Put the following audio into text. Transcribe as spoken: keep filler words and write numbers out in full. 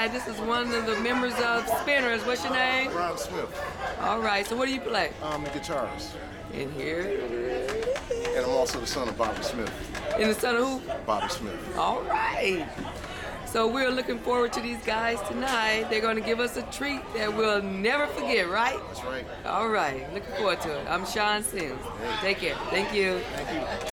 tonight. This is one of the members of Spinners. What's your name? R I P Smith. All right, so what do you play? I'm a guitarist. In here. And I'm also the son of Bobby Smith. And the son of who? Bobby Smith. All right. So we're looking forward to these guys tonight. They're going to give us a treat that we'll never forget, right? That's right. All right. Looking forward to it. I'm Sean Sims. Take care. Thank you. Thank you.